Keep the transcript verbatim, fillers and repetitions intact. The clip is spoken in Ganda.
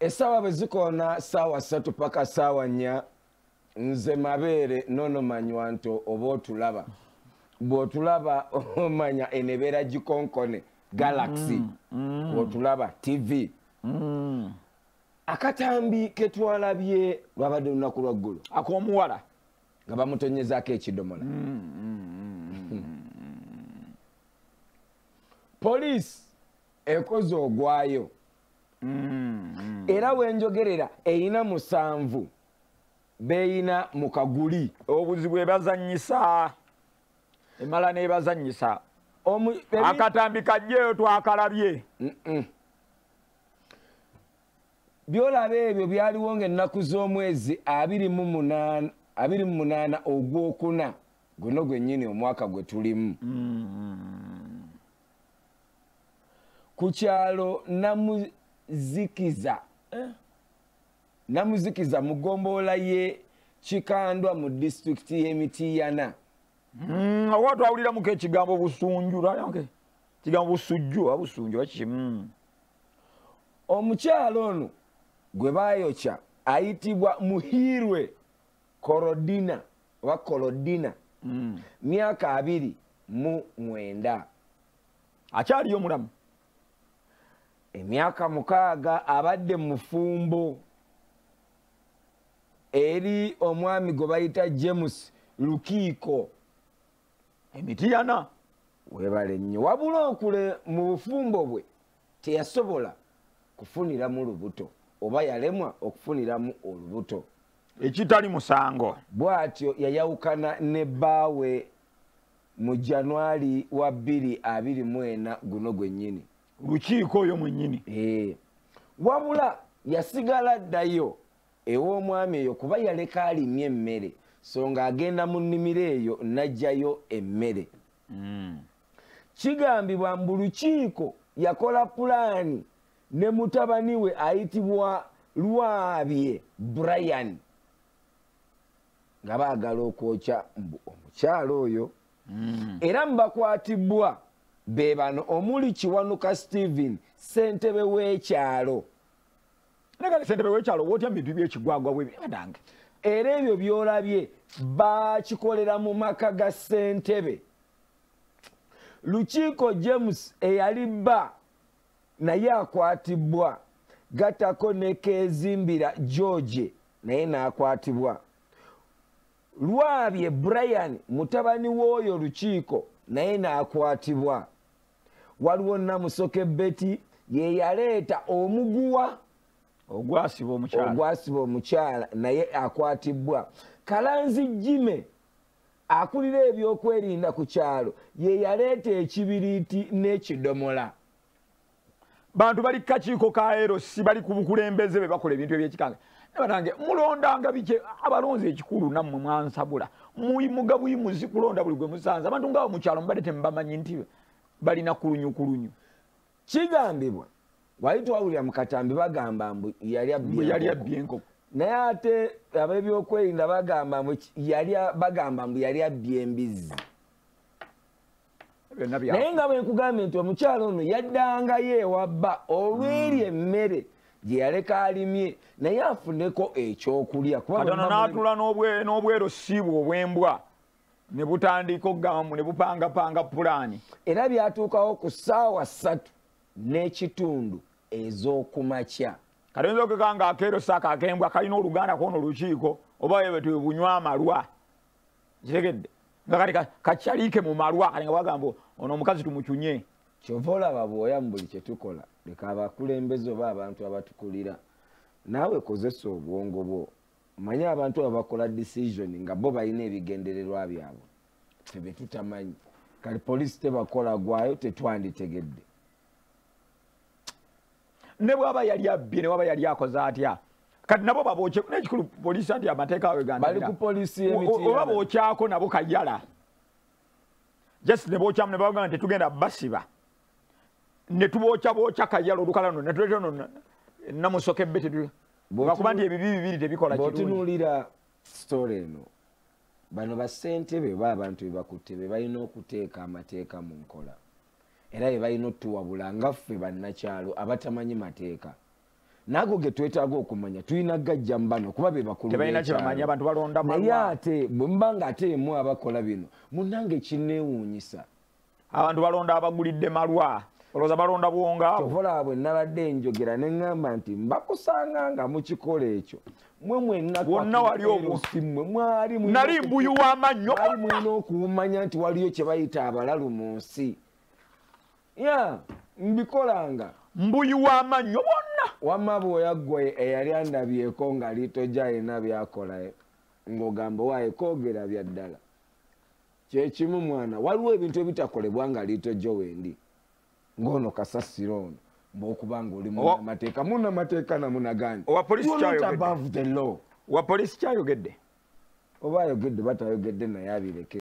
Esawa bezikona sawa satu paka sawa nya nze mabere nono manywanto obo tulaba bo tulaba omanya enebera gikonkone Galaxy mm, mm. bo tulaba T V mm. akatambi ketwalabye lwabadde lunaku lwaggulu akomuwala nga bamutonyezaako ekidomola mm, mm, mm. Police ekoze ogwayo mm, mm. era wenjogerera eyina musanvu beeyina mu kaguli obuzibu ebazanyisa emala nebazanyisa akatambi kajjeyo twakalabye mm -mm. byolaba ebyo byaliwo ng'ennaku z'omwezi abiri mu munaana ogwokuna guno gwennyini omwaka gwe tulimu mm. ku kyalo Namuzikiza eh? Namuzikiza mu ggombolola ye Kikandwa mu disitulikiti y'Emityana mm, awo twawuliramuko ekigambo busunju okay. kigambo busujju abusunju waki mm. omukyalo ono gwe bayokya ayitibwa Muhirwe Korodina wa Korodina mm. myaka abiri mu mwenda akyaliyo mulamu emyaka mukaaga abadde mufumbo eri omwami gwe bayita James Lukiiko Emityana webale nnyo wabula okule mu bufumbo bwe teyasobola kufuniramu lubuto oba yalemwa okufuniramu olubuto ekitali musango bw'atyo yayawukana ne bbaawe mu Januari wa bbiri abiri mu ena guno gwennyini Lukiiko oyo mwennyini e. wabula yasigala ddayo ew'omwami eyo kuba yaleka alimye emmere so ng'agenda mu nnimiro eyo n'ajjayo emmere mm. kigambibwa mbu Lukiiko yakola pulaani ne mutabani we ayitibwa Lwabye Brian nga baagala okwokya mbu omukyalo oyo mm. era mbakwatibwa be bano omuli Kiwanuka Stephen ssentebe w'ekyalo negale ssentebe w'ekyalo wotya bintu by'ekigwagwa bwe badange era ebyo byolabye bakikolera mu maka ga ssentebe Lukiiko James eyali bba naye akwatibwa gatako ne Kezimbira George naye n'akwatibwa Lwabye Brian mutabani w'oyo Lukiiko naye n'akwatibwa waliwo Namusoke Betty ye yaleeta omuguwa ogwasiba omukyala ogwasiba omukyala naye akwatibwa Kalanzi Jime akulira ebyokwerinda ku kyalo ye yaleeta ekibiriiti n'ekidomola bantu bali kakiiko ka ero si bali ku bukulembeze be bakola ebintu ebyekikanga nabanange mulondanga bike abalonzi ekikulu nammwe mwansabula muyimuga buyimuzi kulonda buli gwe musanza abantu ngaabo mu kyalo mbadde tembamanyi nti balina kulunyu kulunyu kigambibwa wali twawulira mu katambi bagamba mbu yali abbye enkoko naye ate ab'ebyokwerinda bagamba mbu yali bagamba mbu yali abbye embizzi naye nga bwe nkugambye nti omukyalo ono yaddangayo ewabba olw'eri emmere gye yaleka alimye naye afuneko ekyokulya katono n'atula n'obwero siibwa obw'embwa ne butandika okugamba ne bupangapanga pulaani era byatuukawo ku ssaawa ssatu n'ekitundu ez'okumakya katonza okekanga akeero saaka akembwa kalina oluganda kwono Lukiiko oba yebwe bunywa amalwa kitegedde nga kati kakyaliike mu malwa kati nga bagamba ono omukazi tumucunye kyova olaba bw'oya mu buli kye tukola leka abakulembeze oba abantu abatukulira naawe kozesa obwongo bwo manye abantu abakola decision nga bo balina ebigendererwa byabwe ffe be tutamanyi kale poliisi tebakola gwayo tetwanditegedde ne bwaba yali abbye ne waba yali akoze atya kati nabo babooke n'ekikulu poliisi anti amateeka awe ganda bali ku poliisi y'Emityana oba bookyako nabo kayala just ne bookyamu ne babaga nti tugenda basiba ne tubookya bookya kayala olukala no ne tuleeta no Namusoke Betty bakuba nti ebibi bibiri tebikola kirungi bw'otunuulira story eno bano bassentebe oba abantu be bakutte be balina okuteeka amateeka mu nkola era be balina otuwabula nga ffe bannakyalo abatamanyi mateeka nago ge twetaaga okumanya tulina gajja mbano kuba be bakulu tebalina kye bamanyi abantu balonda naye ate bwe mbanga ate emu abakola bino munnange kineewuunyisa abantu balonda abagulidde malwa olowooza balonda buwonga tovola bwe nabadde njogera ne ŋŋamba nti mbakusanga nga mukikola ekyo mwe mwenna wonna wali omusimwe mwali nali mbuyu w'amannyo mwali mulina okumanya nti waliyo kye bayita abalalu mu nsi ya mbikolanga mbuyu w'amannyo bonna wamma bw'oyaggwe eyali andabyeko nga litojja alina byakola ng'ogamba waaye koogera bya ddala kyekimu mwana waliwo ebintu ebitakolebwa nga litojja wendi ng'ono kasasiro ono bw'okuba ng'oli munnamateeka munnamateeka namunagani owa polisi kyayogedde above the law owa polisi kyayogedde oba ayogedde batayogedde naye abireke